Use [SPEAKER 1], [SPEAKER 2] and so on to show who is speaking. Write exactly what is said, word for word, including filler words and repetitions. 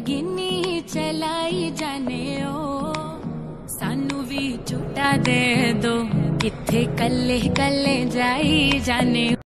[SPEAKER 1] Lamborghini चलाई जाने ओ, सानू भी झूठा दे दो, किथे कल्ले कल्ले जाई जाने।